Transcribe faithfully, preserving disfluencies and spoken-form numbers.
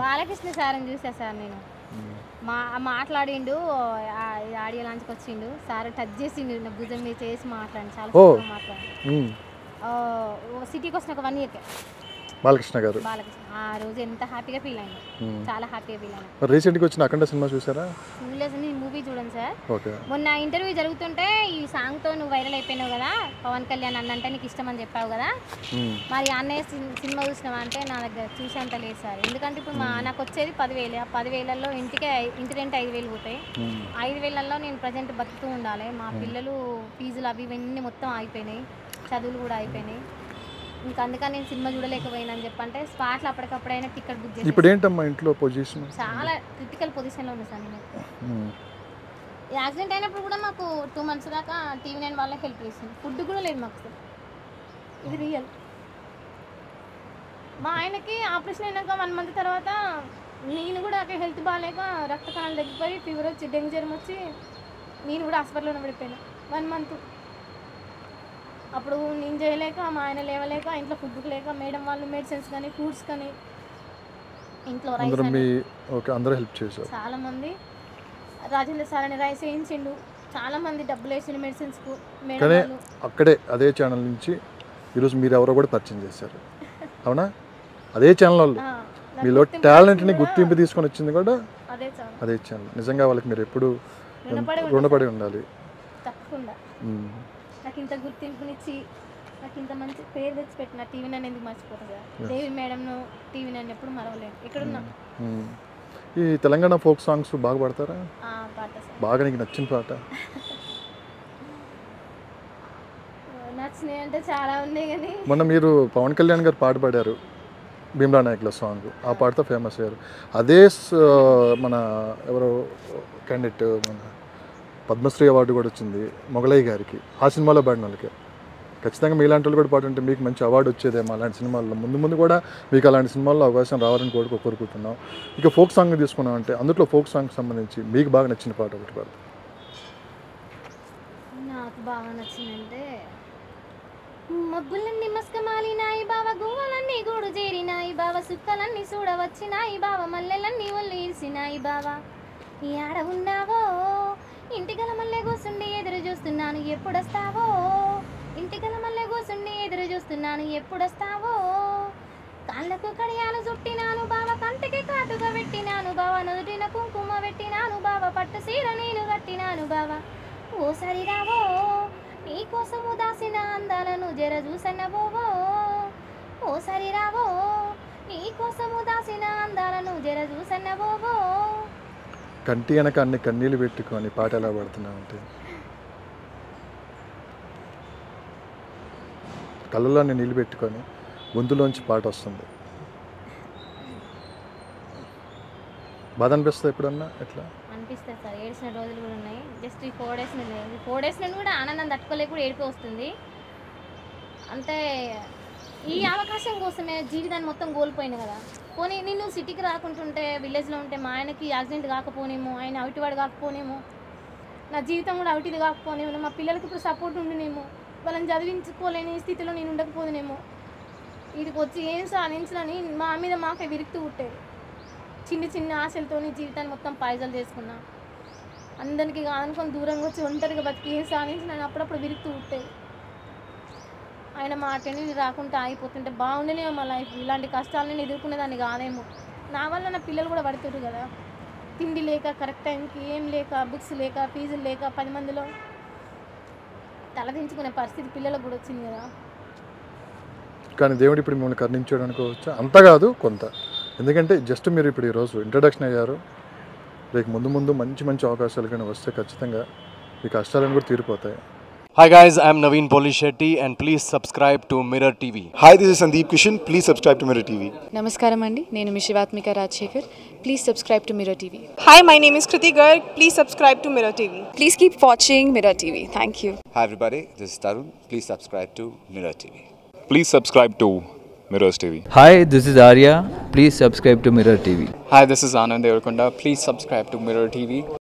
బాలకృష్ణ సార్ని చూసా సార్ నేను. మా మాట్లాడిండు, ఆడియో లాంచ్కి వచ్చిండు సార్, టచ్ చేసిండు నా భుజం మీద చేసి మాట్లాడి చాలా మాట్లాడి. సిటీకి వచ్చిన ఒక వన్ ఇయర్కే బాలకృష్ణ గారు బాలకృష్ణ ఆ రోజు ఎంత హ్యాపీగా ఫీల్ అయ్యాను, చాలా హ్యాపీగా ఫీల్ అయ్యాను. రీసెంట్గా వచ్చిన అఖండ సినిమా చూసారా? చూడలేదు, నేను మూవీ చూడండి సార్. ఓకే. మొన్న ఇంటర్వ్యూ జరుగుతుంటే ఈ సాంగ్తో నువ్వు వైరల్ అయిపోయినావు కదా, పవన్ కళ్యాణ్ అన్నంటే నీకు ఇష్టం అని చెప్పావు కదా, మరి అన్నయ్య సినిమా చూసినావా అంటే నా దగ్గర చూసేంత లేదు సార్. ఎందుకంటే ఇప్పుడు మా నాకు వచ్చేది పదివేలు, ఆ పదివేలలో ఇంటికే ఇంటి రెంట్ ఐదు వేలు పోతాయి. ఐదు వేలలో నేను ప్రజెంట్ బతుకుతూ ఉండాలి. మా పిల్లలు ఫీజులు అవి ఇవన్నీ మొత్తం అయిపోయినాయి, చదువులు కూడా అయిపోయినాయి. ఇంకా అందుకని నేను సినిమా చూడలేకపోయినా అని చెప్పంటే స్పాట్లో అప్పటికప్పుడైనా టికెట్ బుక్ చేసి. ఇప్పుడు ఏంటమ్మా ఇంట్లో పొజిషన్? చాలా క్రిటికల్ పొజిషన్లో ఉంది సార్. నేను యాక్సిడెంట్ అయినప్పుడు కూడా మాకు టూ మంత్స్ దాకా టీవీ నైన్ వాళ్ళకి హెల్ప్ చేసింది, ఫుడ్ కూడా లేదు మాకు సార్. ఇది రియల్. మా ఆయనకి ఆపరేషన్ అయినాక వన్ మంత్ తర్వాత నేను కూడా అక్కడ హెల్త్ బాగాలేక రక్త కణాలు తగ్గిపోయి ఫీవర్ వచ్చి డెంగ్యూ జ్వరం వచ్చి నేను కూడా హాస్పిటల్లో పడిపోయాను వన్ మంత్. అప్పుడు నేను చేయలేక, మా ఆయన లేవలేక, ఇంట్లో ఫుడ్ లేక మేడం వాళ్ళు మెడిసిన్స్ కానీ ఫ్రూట్స్ కానీ ఇంట్లో రైస్ అందరూ హెల్ప్ చేశారు. చాలామంది రాజేంద్ర సార్ అని రైస్ వేయించిండు, చాలామంది డబ్బులు వేసిండు మెడిసిన్స్కు. కానీ అక్కడే అదే ఛానల్ నుంచి ఈరోజు మీరు ఎవరో కూడా పరిచయం చేశారు, అవునా? అదే ఛానల్ వాళ్ళు మీలో టాలెంట్ని గుర్తింపు తీసుకొని వచ్చింది కూడా అదే ఛానల్. నిజంగా వాళ్ళకి మీరు ఎప్పుడు రుణపడి ఉండాలి. తప్పకుండా. నాకు ఇంత గుర్తింపునిచ్చి నాకు ఇంత మంచి పేరు తెచ్చిపెట్టిన టీవీ నైన్ ఎందుకు మర్చిపోతుంది కదా, దేవి మేడంను టీవీ నైన్ ఎప్పుడు మరవలేదు. ఎక్కడున్నా ఈ తెలంగాణ ఫోక్ సాంగ్స్ బాగా పాడతారా? పాడతా సార్. బాగా నీకు నచ్చిన పాట? నచ్చినాయి అంటే చాలా ఉన్నాయి కానీ మొన్న మీరు పవన్ కళ్యాణ్ గారు పాట పాడారు, భీమ్లా నాయకుల సాంగ్, ఆ పాటతో ఫేమస్ అయ్యారు. అదే మన ఎవరో క్యాండిడేట్ మన పద్మశ్రీ అవార్డు కూడా వచ్చింది మొగలయ్య గారికి, ఆ సినిమాలో పాడిన వాళ్ళకి. ఖచ్చితంగా మీలాంటి వాళ్ళు కూడా పాడుంటే మీకు మంచి అవార్డు వచ్చేదేమో అలాంటి సినిమాల్లో. ముందు ముందు కూడా మీకు అలాంటి సినిమాల్లో అవకాశం రావాలని కూడా కోరుకుంటున్నాం. ఇక ఫోక్ సాంగ్ తీసుకున్నాం అంటే అందులో ఫోక్ సాంగ్ సంబంధించి మీకు బాగా నచ్చిన పాట ఒకటి పాడు. నాకు బాగా నచ్చిందంటే మబ్బులన్నీ మస్కమాలినాయి బావ, గువ్వలన్నీ గూడు చేరినాయి బావ, సుక్కలన్నీ చూడవచ్చినాయి బావ, మల్లెలన్నీ ఒళ్ళు ఇరిసినాయి బావ, ఈ ఆడ ఉన్నావో ఇంటికల మల్లె కూసుండి ఎదురు చూస్తున్నాను ఎప్పుడొస్తావో, ఇంటికల మల్లె కూసుండి ఎదురు చూస్తున్నాను ఎప్పుడొస్తావో, కాళ్ళకు కడియాలు చుట్టినాను బావ, కంటికి కాటుగా పెట్టినాను బావ, నుదుటిన కుంకుమ పెట్టినాను బావ, పట్టు సీర నేను కట్టినాను బావ, ఓసారి రావో నీకోసము దాసిన అందాలను జర చూసన్నవోవో, ఓసారి రావో నీకోసము దాసిన అందాలను జర చూసన్నవోవో. కంటి వెనక అన్ని కన్నీళ్ళు పెట్టుకొని పాట ఎలా పాడుతున్నావు అంటే కళ్ళలో అన్ని నీళ్ళు పెట్టుకొని గొంతులోంచి పాట వస్తుంది, బాధ అనిపిస్తుంది ఎప్పుడన్నా? ఎట్లా అనిపిస్తుంది సార్, ఏడ్చిన రోజులు కూడా ఉన్నాయి. జస్ట్ ఈ ఫోర్ డేస్ నుండి ఫోర్ డేస్ నుండి కూడా ఆనందం తట్టుకోలేక కూడా ఏడుపు వస్తుంది. అంటే ఈ అవకాశం కోసమే జీవితాన్ని మొత్తం కోల్పోయినా కదా. పోనీ నేను సిటీకి రాకుంటుంటే విలేజ్లో ఉంటే మా ఆయనకి యాక్సిడెంట్ కాకపోనేమో, ఆయన అవిటివాడు కాకపోనేమో, నా జీవితం కూడా అవిటిది కాకపోనేమో, మా పిల్లలకి ఇప్పుడు సపోర్ట్ ఉండినేమో, వాళ్ళని చదివించుకోలేని స్థితిలో నేను ఉండకపోదునేమో, వీటికి వచ్చి ఏం సాధించాలని మా మీద మాకే విరుక్తూ పుట్టేది. చిన్న చిన్న ఆశలతో జీవితాన్ని మొత్తం పాయిజల్ చేసుకున్నా, అందరికీ కాదనుకొని దూరంగా వచ్చి ఒంటరిగా బతికి ఏం సాధించిన అప్పుడప్పుడు విరుక్తూ పుట్టేది. ఆయన మాటని రాకుండా ఆగిపోతుంటే బాగుండేనేమో మా లైఫ్. ఇలాంటి కష్టాలను ఎదుర్కొనేదాన్ని కాదేమో. నా వల్ల నా పిల్లలు కూడా పడుతున్నారు కదా, తిండి లేక, కరెక్ట్ టైంకి ఏం లేక, బుక్స్ లేక, ఫీజులు లేక, పది మందిలో తలదించుకునే పరిస్థితి పిల్లలకు కూడా వచ్చింది కదా. కానీ దేవుడు ఇప్పుడు మిమ్మల్ని కరుణించాడు అనుకోవచ్చు. అంత కాదు కొంత, ఎందుకంటే జస్ట్ మీరు ఇప్పుడు ఈరోజు ఇంట్రడక్షన్ అయ్యారు. రేపు ముందు ముందు మంచి మంచి అవకాశాలు కానీ వస్తే ఖచ్చితంగా మీ కష్టాలను కూడా తీరిపోతాయి. Hi guys, I am Naveen Polishetty and please subscribe to Mirror T V. Hi, this is Sandeep Kishan. Please subscribe to Mirror T V. Namaskaram andi, nenu mi Shivatmika Rajshekhar. Please subscribe to Mirror T V. Hi, my name is Kriti Garg. Please subscribe to Mirror T V. Please keep watching Mirror T V. Thank you. Hi everybody, this is Tarun. Please subscribe to Mirror T V. Please subscribe to Mirrors T V. Hi, this is Arya. Please subscribe to Mirror T V. Hi, this is Anand Devarakonda. Please subscribe to Mirror T V.